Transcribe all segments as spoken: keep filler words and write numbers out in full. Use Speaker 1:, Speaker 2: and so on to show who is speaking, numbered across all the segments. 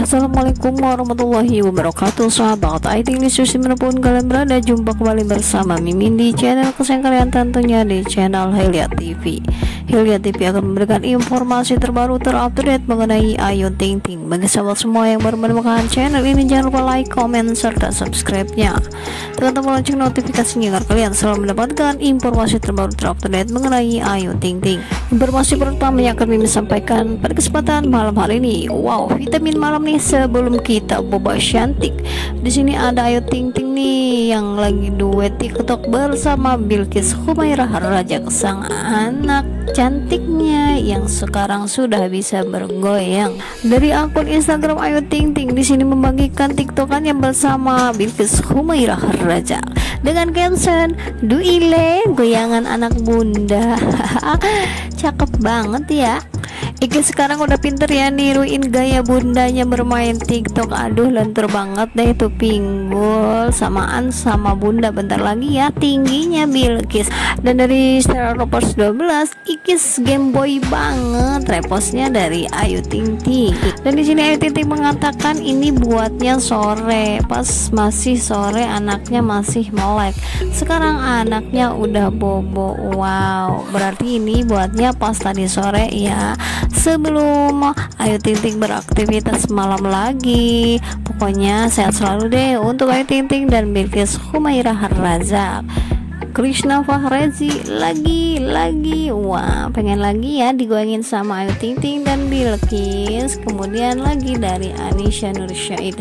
Speaker 1: Assalamualaikum warahmatullahi wabarakatuh, sahabat I T News dimanapun kalian berada. Jumpa kembali bersama Mimin di channel kesayangan kalian, tentunya di channel Hilya T V. Hilya T V akan memberikan informasi terbaru terupdate mengenai Ayu Ting Ting. Bagi sahabat semua yang baru menemukan channel ini, jangan lupa like, comment, serta subscribe-nya. Tekan tombol lonceng notifikasinya agar kalian selalu mendapatkan informasi terbaru terupdate mengenai Ayu Ting Ting. Informasi pertama yang akan Mimin sampaikan pada kesempatan malam hari ini. Wow, vitamin malam nih sebelum kita boba cantik. Di sini ada Ayu Ting Ting nih yang lagi duet TikTok bersama Bilqis Humairah Raja, sang anak cantiknya yang sekarang sudah bisa bergoyang. Dari akun Instagram Ayu Ting Ting di sini membagikan TikTokannya bersama Bilqis Humairah Raja dengan caption "Duile goyangan anak bunda." Cakep banget ya. Iki sekarang udah pinter ya niruin gaya bundanya bermain TikTok. Aduh, lentur banget deh itu pinggul samaan sama bunda. Bentar lagi ya tingginya Bilqis. Dan dari Star Ropers dua belas, Ikis gameboy banget repostnya dari Ayu Ting Ting. Dan di sini Ayu Ting Ting mengatakan ini buatnya sore, pas masih sore anaknya masih melek. Sekarang anaknya udah bobo. Wow, berarti ini buatnya pas tadi sore ya, sebelum Ayu Ting Ting beraktivitas malam lagi. Pokoknya sehat selalu deh untuk Ayu Ting Ting dan Bilqis Humairah Raja. Krishna Fahrezi lagi-lagi, wah pengen lagi ya digoyangin sama Ayu Ting Ting dan Bilqis. Kemudian lagi dari Anisha Nursyahid,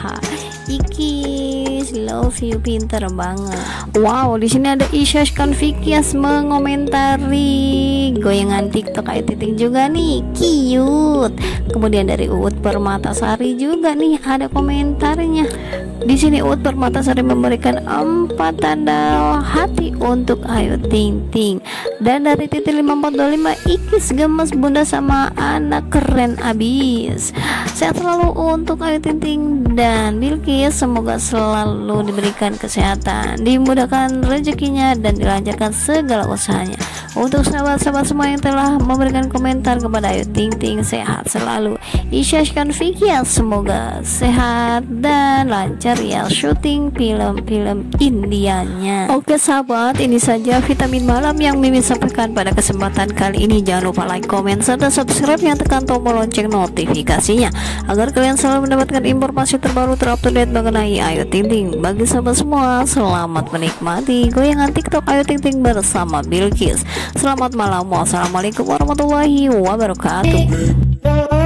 Speaker 1: Ikis love you, pinter banget. Wow, di sini ada Isyashkan Fikias mengomentari goyangan TikTok Ayu Ting Ting juga nih, cute. Kemudian dari Uut Permatasari juga nih ada komentarnya. Di sini Uut Permatasari memberikan empat tanda hati untuk Ayu Ting Ting. Dan dari Titi lima empat dua lima, Ikis gemes bunda sama anak keren abis. Sehat selalu untuk Ayu Ting Ting dan Bilqis, semoga selalu diberikan kesehatan, dimudahkan rezekinya dan dilancarkan segala usahanya. Untuk sahabat-sahabat semua yang telah memberikan komentar kepada Ayu Ting Ting, sehat selalu. Isyashkan Fikias, semoga sehat dan lancar ya syuting film-film Indianya. Oke sahabat, ini saja vitamin malam yang Mimin sampaikan pada kesempatan kali ini. Jangan lupa like, comment, serta subscribe yang tekan tombol lonceng notifikasinya agar kalian selalu mendapatkan informasi terbaru terupdate mengenai Ayu Ting Ting. Bagi sahabat semua, selamat menikmati goyangan TikTok Ayu Ting Ting bersama Bilqis. Selamat malam, wassalamualaikum warahmatullahi wabarakatuh.